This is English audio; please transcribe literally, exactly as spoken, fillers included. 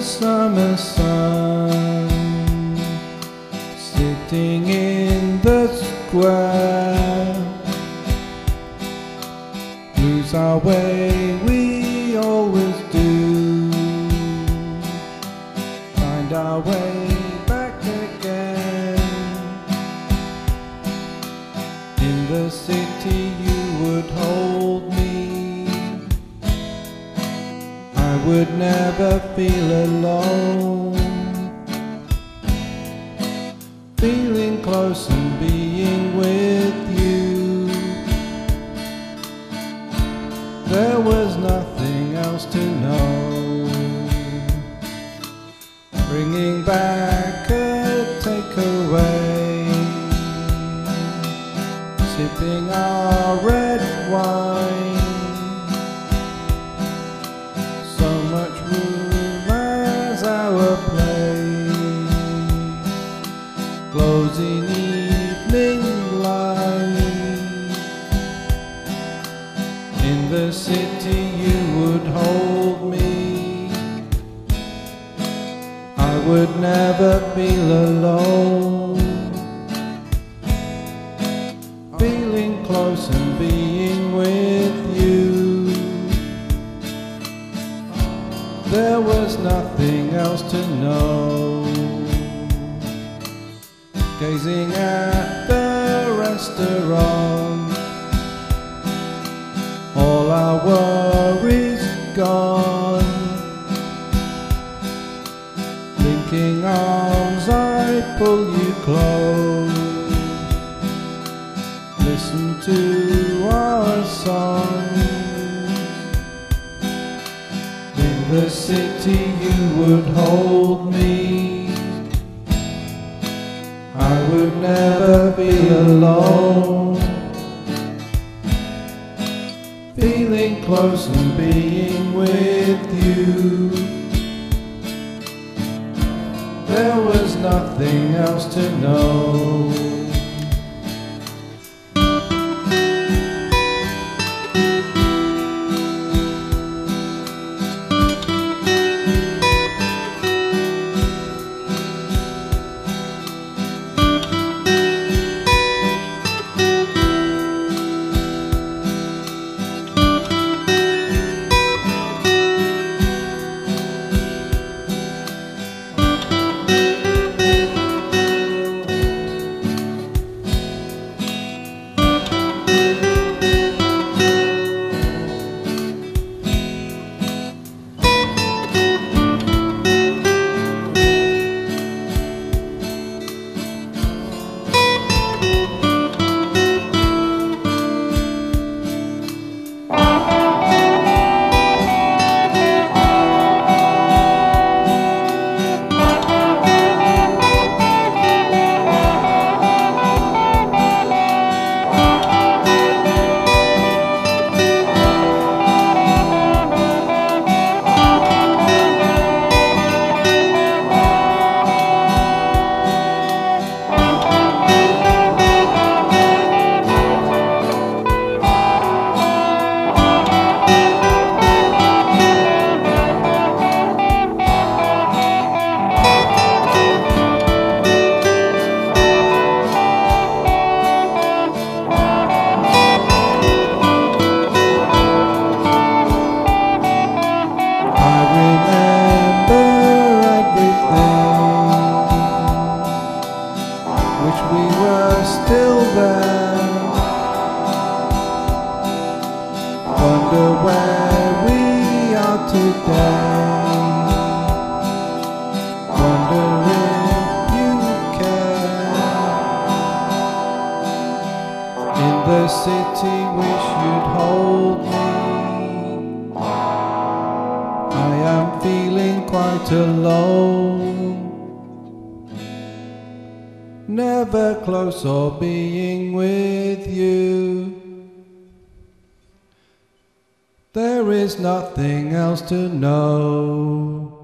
summer sun, sitting in the square, lose our way, we always do, find our way back again. In the city you would hold me, I would never feel alone, feeling close and being with you. There was nothing else to know, bringing back a takeaway, sipping our red wine. So much room as our place, closing evening light. In the city you would hold me, I would never feel alone, feeling close and being with you. There was nothing else to know, gazing at the restaurant, all our worries gone, linking arms I pull you close, listen to our song. In the city you would hold me, I would never feel alone, feeling close and being with you. There was nothing else to know. Still there, wonder where we are today, wonder if you care. In the city wish you'd hold me, I am feeling quite alone, never close or being with you. There is nothing else to know.